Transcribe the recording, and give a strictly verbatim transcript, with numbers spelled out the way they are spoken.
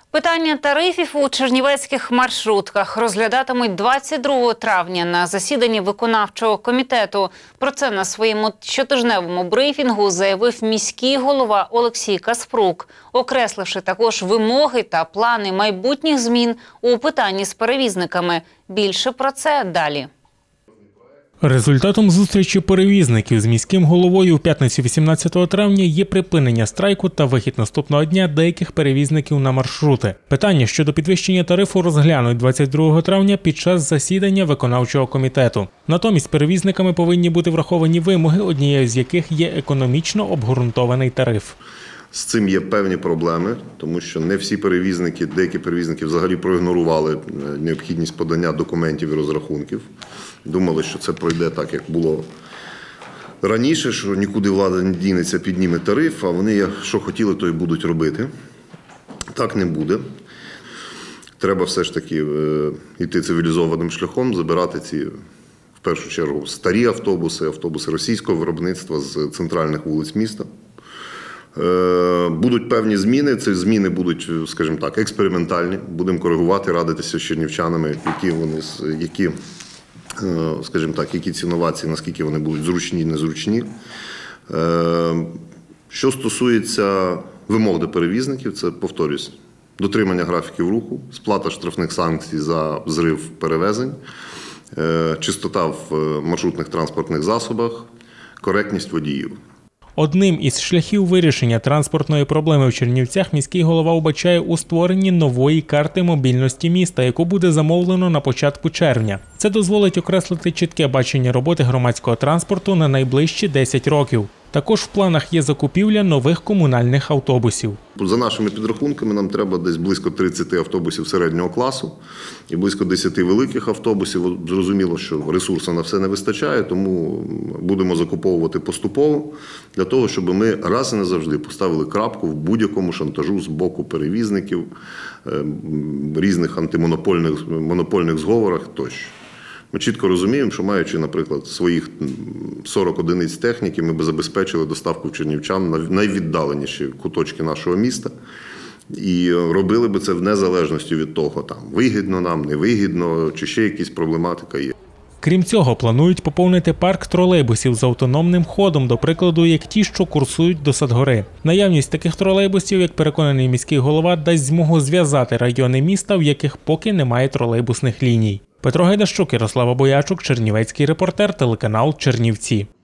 Питання тарифів у чернівецьких маршрутках розглядатимуть двадцять другого травня на засіданні виконавчого комітету. Про це на своєму щотижневому брифінгу заявив міський голова Олексій Каспрук, окресливши також вимоги та плани майбутніх змін у питанні з перевізниками. Більше про це далі. Результатом зустрічі перевізників з міським головою в п'ятницю вісімнадцятого травня є припинення страйку та вихід наступного дня деяких перевізників на маршрути. Питання щодо підвищення тарифу розглянуть двадцять другого травня під час засідання виконавчого комітету. Натомість перевізниками повинні бути враховані вимоги, однією з яких є економічно обґрунтований тариф. З цим є певні проблеми, тому що не всі перевізники, деякі перевізники взагалі проігнорували необхідність подання документів і розрахунків. Думали, що це пройде так, як було раніше, що нікуди влада не дінеться, підніме тариф, а вони, що хотіли, то й будуть робити. Так не буде. Треба все ж таки йти цивілізованим шляхом, забирати ці, в першу чергу, старі автобуси, автобуси російського виробництва з центральних вулиць міста. Будуть певні зміни, ці зміни будуть, скажімо так, експериментальні. Будемо коригувати, радитися з чернівчанами, які вони, які, скажімо так, які ці новації, наскільки вони будуть зручні, незручні. Що стосується вимог до перевізників, це, повторюсь, дотримання графіків руху, сплата штрафних санкцій за зрив перевезень, чистота в маршрутних транспортних засобах, коректність водіїв. Одним із шляхів вирішення транспортної проблеми в Чернівцях міський голова вбачає у створенні нової карти мобільності міста, яку буде замовлено на початку червня. Це дозволить окреслити чітке бачення роботи громадського транспорту на найближчі десять років. Також в планах є закупівля нових комунальних автобусів. За нашими підрахунками, нам треба десь близько тридцяти автобусів середнього класу і близько десяти великих автобусів. Зрозуміло, що ресурсу на все не вистачає, тому будемо закуповувати поступово, для того, щоб ми раз і назавжди поставили крапку в будь-якому шантажу з боку перевізників, різних антимонопольних монопольних зговорах тощо. Ми чітко розуміємо, що маючи, наприклад, своїх сорок одиниць техніки, ми б забезпечили доставку чернівчан на найвіддаленіші куточки нашого міста. І робили б це в незалежності від того, там, вигідно нам, невигідно, чи ще якась проблематика є. Крім цього, планують поповнити парк тролейбусів з автономним ходом, до прикладу, як ті, що курсують до Садгори. Наявність таких тролейбусів, як переконаний міський голова, дасть змогу зв'язати райони міста, в яких поки немає тролейбусних ліній. Петро Гайдащук, Ярослава Боячук, Чернівецький репортер, телеканал Чернівці.